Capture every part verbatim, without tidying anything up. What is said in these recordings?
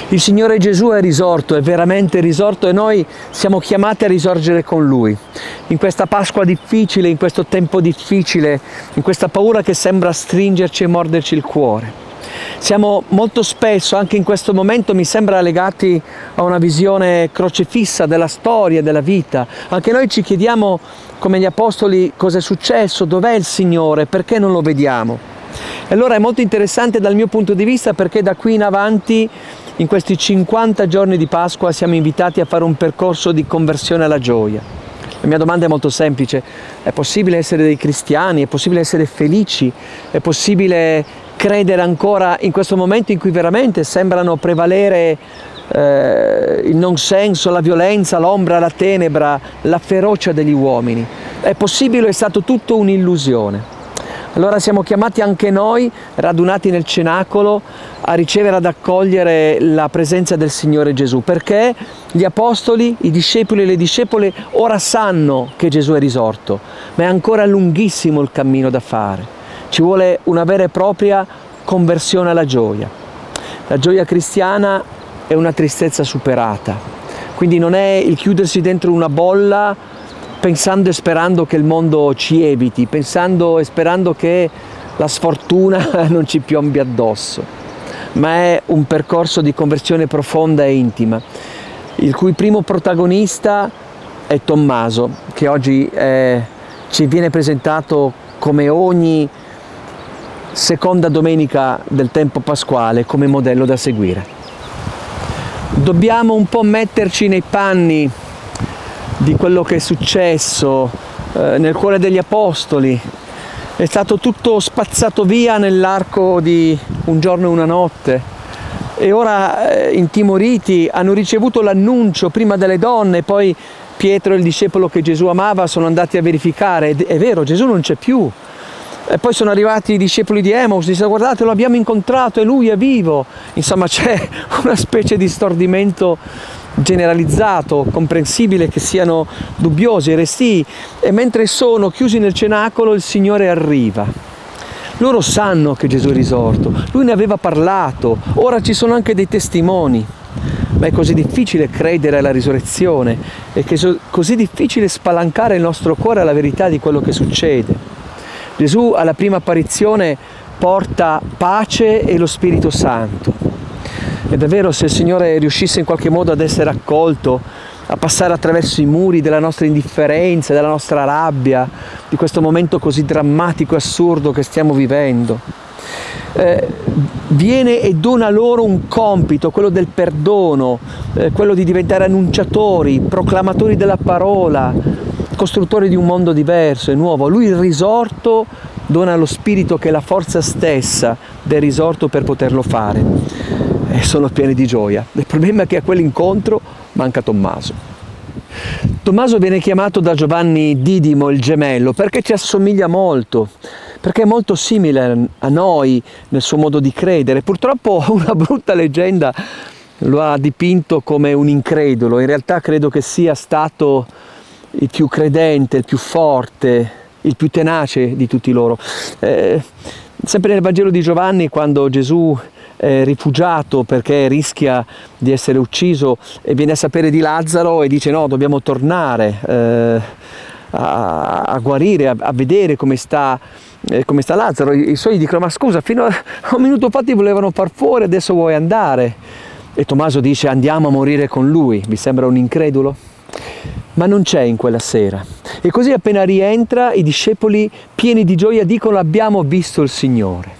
Il Signore Gesù è risorto, è veramente risorto e noi siamo chiamati a risorgere con Lui. In questa Pasqua difficile, in questo tempo difficile, in questa paura che sembra stringerci e morderci il cuore. Siamo molto spesso, anche in questo momento, mi sembra, legati a una visione crocefissa della storia, della vita. Anche noi ci chiediamo, come gli Apostoli, cosa è successo, dov'è il Signore, perché non lo vediamo. E allora è molto interessante dal mio punto di vista, perché da qui in avanti, in questi cinquanta giorni di Pasqua, siamo invitati a fare un percorso di conversione alla gioia. La mia domanda è molto semplice: è possibile essere dei cristiani? È possibile essere felici? È possibile credere ancora in questo momento in cui veramente sembrano prevalere eh, il non senso, la violenza, l'ombra, la tenebra, la ferocia degli uomini? È possibile o è stato tutto un'illusione? Allora siamo chiamati anche noi, radunati nel cenacolo, a ricevere, ad accogliere la presenza del Signore Gesù, perché gli apostoli, i discepoli e le discepole ora sanno che Gesù è risorto, ma è ancora lunghissimo il cammino da fare. Ci vuole una vera e propria conversione alla gioia. La gioia cristiana è una tristezza superata, quindi non è il chiudersi dentro una bolla pensando e sperando che il mondo ci eviti, pensando e sperando che la sfortuna non ci piombi addosso, ma è un percorso di conversione profonda e intima, il cui primo protagonista è Tommaso, che oggi è, ci viene presentato come ogni seconda domenica del tempo pasquale come modello da seguire. Dobbiamo un po' metterci nei panni di quello che è successo eh, nel cuore degli apostoli. È stato tutto spazzato via nell'arco di un giorno e una notte, e ora eh, intimoriti hanno ricevuto l'annuncio prima delle donne, poi Pietro, il discepolo che Gesù amava, sono andati a verificare, è vero, Gesù non c'è più. E poi sono arrivati i discepoli di Emaus, dicono: guardate, lo abbiamo incontrato e lui è vivo. Insomma, c'è una specie di stordimento generalizzato, comprensibile che siano dubbiosi, restii, e mentre sono chiusi nel cenacolo il Signore arriva. Loro sanno che Gesù è risorto, Lui ne aveva parlato, ora ci sono anche dei testimoni, ma è così difficile credere alla risurrezione, è così difficile spalancare il nostro cuore alla verità di quello che succede. Gesù alla prima apparizione porta pace e lo Spirito Santo. E davvero, se il Signore riuscisse in qualche modo ad essere accolto, a passare attraverso i muri della nostra indifferenza, della nostra rabbia, di questo momento così drammatico e assurdo che stiamo vivendo, eh, viene e dona loro un compito, quello del perdono, eh, quello di diventare annunciatori, proclamatori della parola, costruttori di un mondo diverso e nuovo. Lui, il risorto, dona lo Spirito che è la forza stessa del risorto per poterlo fare. E sono pieni di gioia. Il problema è che a quell'incontro manca Tommaso. Tommaso viene chiamato da Giovanni Didimo, il gemello, perché ci assomiglia molto, perché è molto simile a noi nel suo modo di credere. Purtroppo una brutta leggenda lo ha dipinto come un incredulo. In realtà credo che sia stato il più credente, il più forte, il più tenace di tutti loro. Eh, sempre nel Vangelo di Giovanni, quando Gesù è rifugiato perché rischia di essere ucciso e viene a sapere di Lazzaro e dice: no, dobbiamo tornare eh, a, a guarire, a, a vedere come sta, eh, come sta Lazzaro. I, I suoi dicono: ma scusa, fino a un minuto fa ti volevano far fuori, adesso vuoi andare? E Tommaso dice: andiamo a morire con lui. Vi sembra un incredulo? Ma non c'è in quella sera. E così appena rientra, i discepoli pieni di gioia dicono: abbiamo visto il Signore.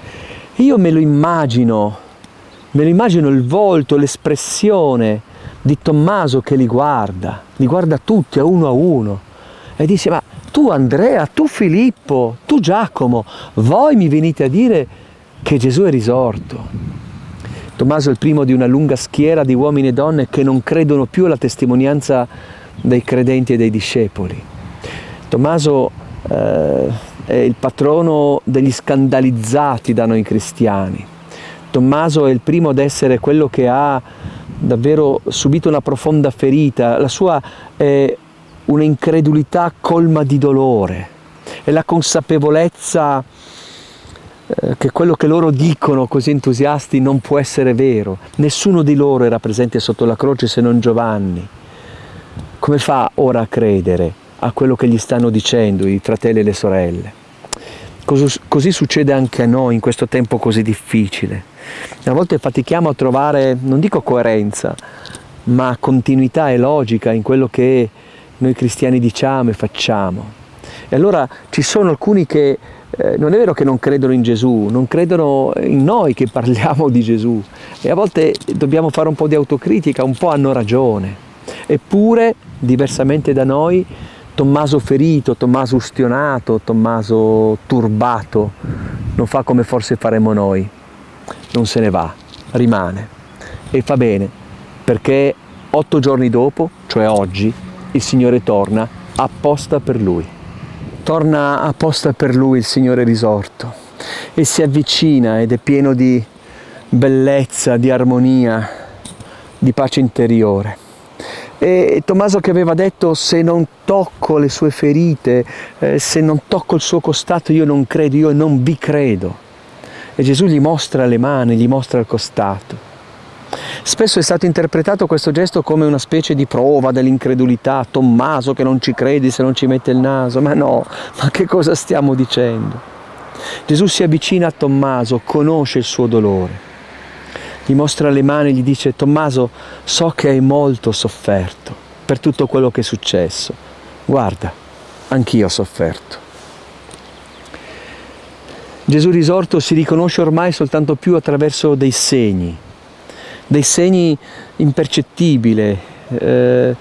Io me lo immagino, me lo immagino il volto, l'espressione di Tommaso che li guarda, li guarda tutti a uno a uno e dice: ma tu Andrea, tu Filippo, tu Giacomo, voi mi venite a dire che Gesù è risorto. Tommaso è il primo di una lunga schiera di uomini e donne che non credono più alla testimonianza dei credenti e dei discepoli. Tommaso eh, è il patrono degli scandalizzati da noi cristiani. Tommaso è il primo ad essere quello che ha davvero subito una profonda ferita. La sua è un'incredulità colma di dolore, è la consapevolezza eh, che quello che loro dicono così entusiasti non può essere vero. Nessuno di loro era presente sotto la croce se non Giovanni. Come fa ora a credere a quello che gli stanno dicendo i fratelli e le sorelle? Così, così succede anche a noi in questo tempo così difficile. A volte fatichiamo a trovare, non dico coerenza, ma continuità e logica in quello che noi cristiani diciamo e facciamo. E allora ci sono alcuni che eh, non è vero che non credono in Gesù, non credono in noi che parliamo di Gesù. E a volte dobbiamo fare un po' di autocritica, un po' hanno ragione. Eppure, diversamente da noi, Tommaso ferito, Tommaso ustionato, Tommaso turbato, non fa come forse faremo noi, non se ne va, rimane e fa bene, perché otto giorni dopo, cioè oggi, il Signore torna apposta per lui. Torna apposta per lui il Signore risorto e si avvicina ed è pieno di bellezza, di armonia, di pace interiore. E Tommaso che aveva detto: se non tocco le sue ferite, eh, se non tocco il suo costato io non credo, io non vi credo. E Gesù gli mostra le mani, gli mostra il costato. Spesso è stato interpretato questo gesto come una specie di prova dell'incredulità. Tommaso che non ci credi se non ci mette il naso. Ma no, ma che cosa stiamo dicendo? Gesù si avvicina a Tommaso, conosce il suo dolore. Gli mostra le mani e gli dice: Tommaso, so che hai molto sofferto per tutto quello che è successo. Guarda, anch'io ho sofferto. Gesù risorto si riconosce ormai soltanto più attraverso dei segni, dei segni impercettibili, eh,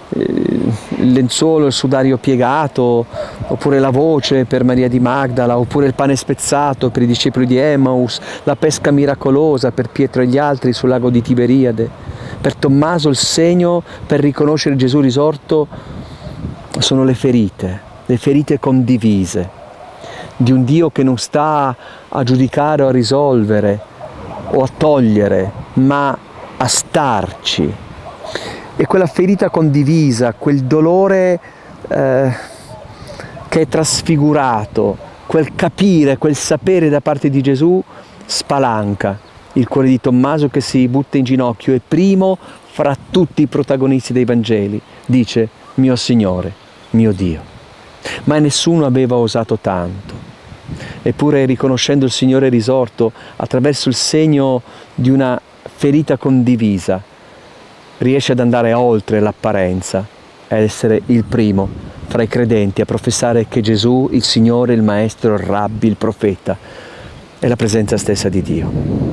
il lenzuolo, il sudario piegato, oppure la voce per Maria di Magdala, oppure il pane spezzato per i discepoli di Emmaus, la pesca miracolosa per Pietro e gli altri sul lago di Tiberiade. Per Tommaso il segno per riconoscere Gesù risorto sono le ferite, le ferite condivise di un Dio che non sta a giudicare o a risolvere o a togliere, ma a starci. E quella ferita condivisa, quel dolore eh, che è trasfigurato, quel capire, quel sapere da parte di Gesù spalanca il cuore di Tommaso, che si butta in ginocchio e primo fra tutti i protagonisti dei Vangeli dice: mio Signore, mio Dio. Ma nessuno aveva osato tanto. Eppure, riconoscendo il Signore risorto attraverso il segno di una ferita condivisa, riesce ad andare oltre l'apparenza ed essere il primo fra i credenti a professare che Gesù, il Signore, il Maestro, il Rabbi, il Profeta, è la presenza stessa di Dio.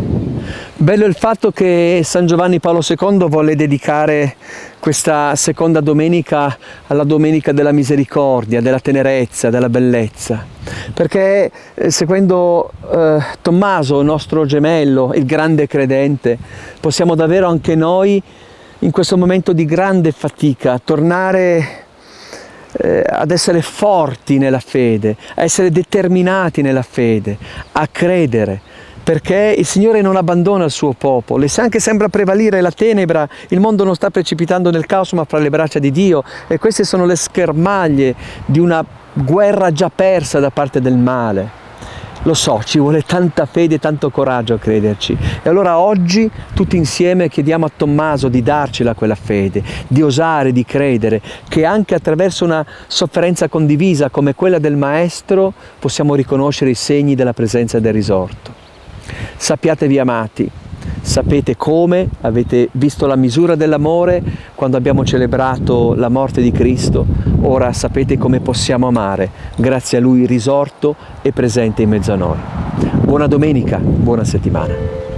Bello il fatto che San Giovanni Paolo secondo volle dedicare questa seconda domenica alla Domenica della Misericordia, della tenerezza, della bellezza, perché eh, seguendo eh, Tommaso, nostro gemello, il grande credente, possiamo davvero anche noi in questo momento di grande fatica tornare eh, ad essere forti nella fede, a essere determinati nella fede, a credere, perché il Signore non abbandona il suo popolo. E se anche sembra prevalere la tenebra, il mondo non sta precipitando nel caos ma fra le braccia di Dio, e queste sono le schermaglie di una guerra già persa da parte del male. Lo so, ci vuole tanta fede e tanto coraggio a crederci. E allora oggi tutti insieme chiediamo a Tommaso di darcela quella fede, di osare, di credere, che anche attraverso una sofferenza condivisa come quella del Maestro possiamo riconoscere i segni della presenza del risorto. Sappiatevi amati, sapete come, avete visto la misura dell'amore quando abbiamo celebrato la morte di Cristo, ora sapete come possiamo amare, grazie a Lui risorto e presente in mezzo a noi. Buona domenica, buona settimana.